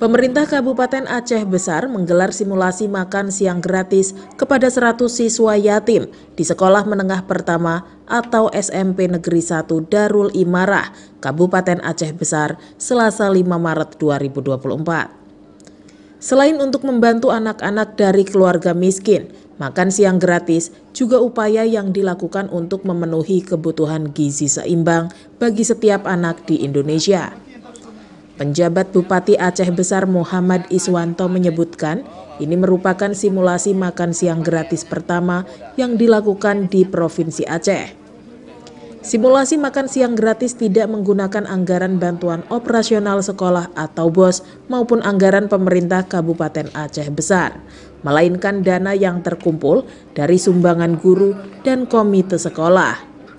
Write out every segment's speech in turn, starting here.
Pemerintah Kabupaten Aceh Besar menggelar simulasi makan siang gratis kepada 100 siswa yatim di Sekolah Menengah Pertama atau SMP Negeri 1 Darul Imarah, Kabupaten Aceh Besar, Selasa 5 Maret 2024. Selain untuk membantu anak-anak dari keluarga miskin, makan siang gratis juga upaya yang dilakukan untuk memenuhi kebutuhan gizi seimbang bagi setiap anak di Indonesia. Penjabat Bupati Aceh Besar Muhammad Iswanto menyebutkan ini merupakan simulasi makan siang gratis pertama yang dilakukan di Provinsi Aceh. Simulasi makan siang gratis tidak menggunakan anggaran bantuan operasional sekolah atau BOS maupun anggaran pemerintah Kabupaten Aceh Besar, melainkan dana yang terkumpul dari sumbangan guru dan komite sekolah.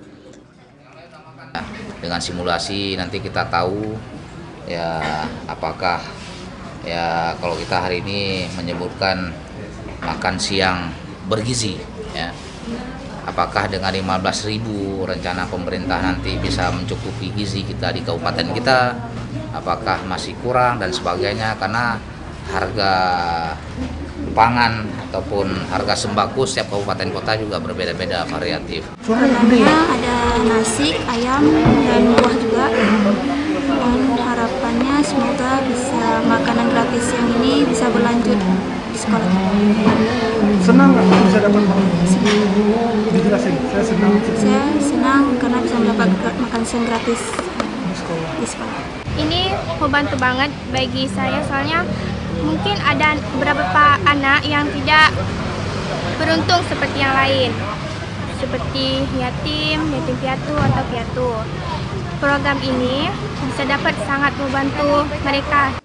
Dengan simulasi nanti kita tahu ya apakah ya kalau kita hari ini menyebutkan makan siang bergizi ya, apakah dengan 15.000 rencana pemerintah nanti bisa mencukupi gizi kita di kabupaten kita, apakah masih kurang dan sebagainya, karena harga pangan ataupun harga sembako setiap kabupaten kota juga berbeda-beda variatif. Sebenarnya ada nasi, ayam, dan buah juga. Dan harapannya semoga bisa makanan gratis yang ini bisa berlanjut di sekolah. Senang nggak bisa dapat dijelasin? Saya senang. Saya senang karena bisa mendapat makan siang gratis di sekolah. Ini membantu banget bagi saya, soalnya mungkin ada beberapa anak yang tidak beruntung seperti yang lain, seperti yatim piatu atau piatu. Program ini bisa dapat sangat membantu mereka.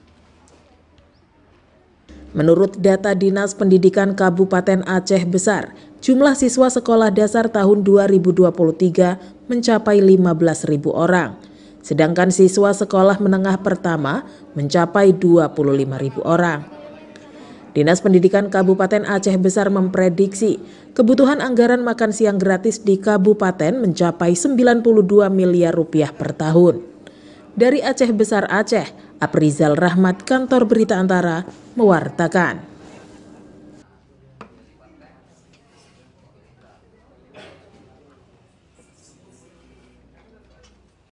Menurut data Dinas Pendidikan Kabupaten Aceh Besar, jumlah siswa sekolah dasar tahun 2023 mencapai 15.000 orang. Sedangkan siswa sekolah menengah pertama mencapai 25.000 orang. Dinas Pendidikan Kabupaten Aceh Besar memprediksi kebutuhan anggaran makan siang gratis di kabupaten mencapai 92 miliar rupiah per tahun. Dari Aceh Besar Aceh, Aprizal Rahmat, Kantor Berita Antara, mewartakan.